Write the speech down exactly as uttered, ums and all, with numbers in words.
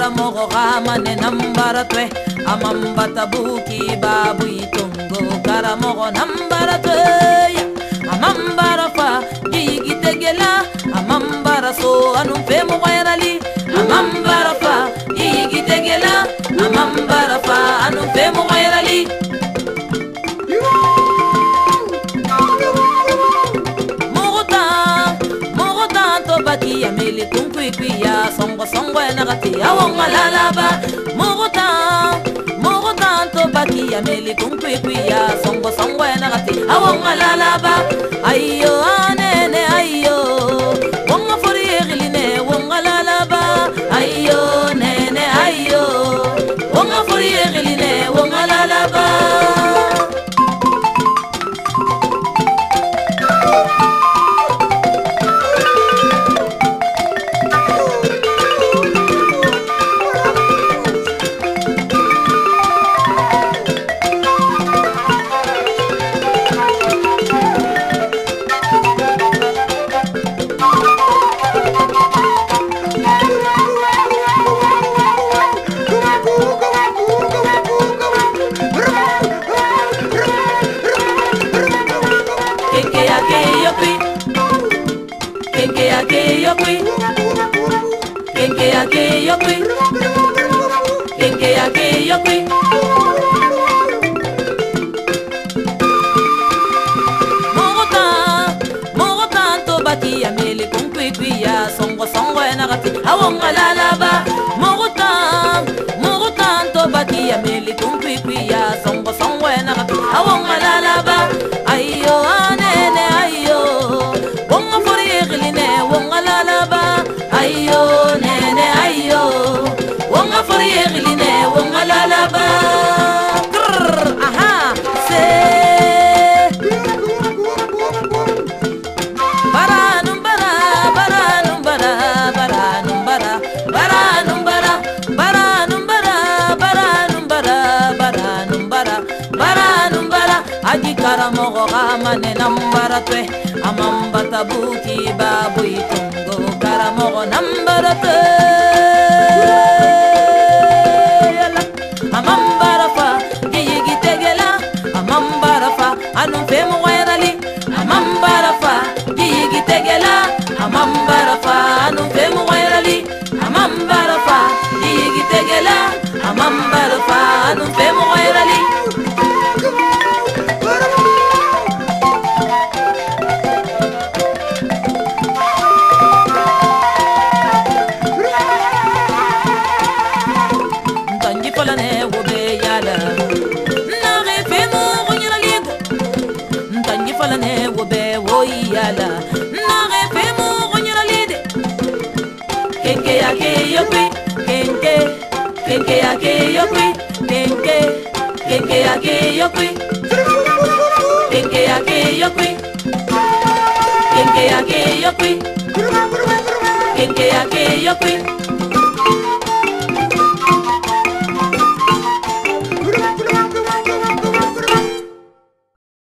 karamogo gamane nambara twe amambata buki babu itongo karamogo nambara twe amambara fa gigi tegela amambara so anum femo wairali amambara fa gigi tegela amambara fa anum femo wairali baki ya mele kunkui kuya songo songo ya nagati awonga lalaba muguta muguta to baki ya mele kunkui kuya songo songo ya nagati awonga lalaba ayo anene ayo wonga fori egiline wonga lalaba ayo nene ayo wonga fori egiline wonga lalaba awonga lalaba muguta muguta to baki ya mele kunkui kuya songo songo na awonga lalaba ayo anene ayo wonga fori egiline wonga lalaba ayo nene ayo wonga fori egiline wonga lalaba aha se baranum bara baranum bara baranum bara baranum bara baranum bara baranum bara baranum bara baranum bara aji karamogo gamane nambara twe amambata buki babu itongo karamogo nambara twe amambara fa giyigi tegela amambara fa anum femo wairali amambara fa giyigi tegela amambara fa anum femo wairali amambara fa giyigi tegela amambara fa anum femo wairali ntangi falane wobe yala nare femo gonyali ntangi falane wobe woyala nare femo gonyali kenke yake yokwi kenke kenke yake yokwi kenke kenke yake yokwi kenke yake yokwi kenke yake yokwi kenke yake yokwi